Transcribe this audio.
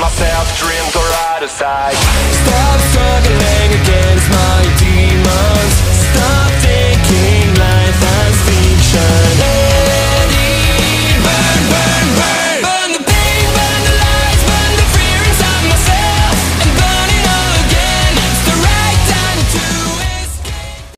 myself, dreams are out of sight. Stop struggling against my demons.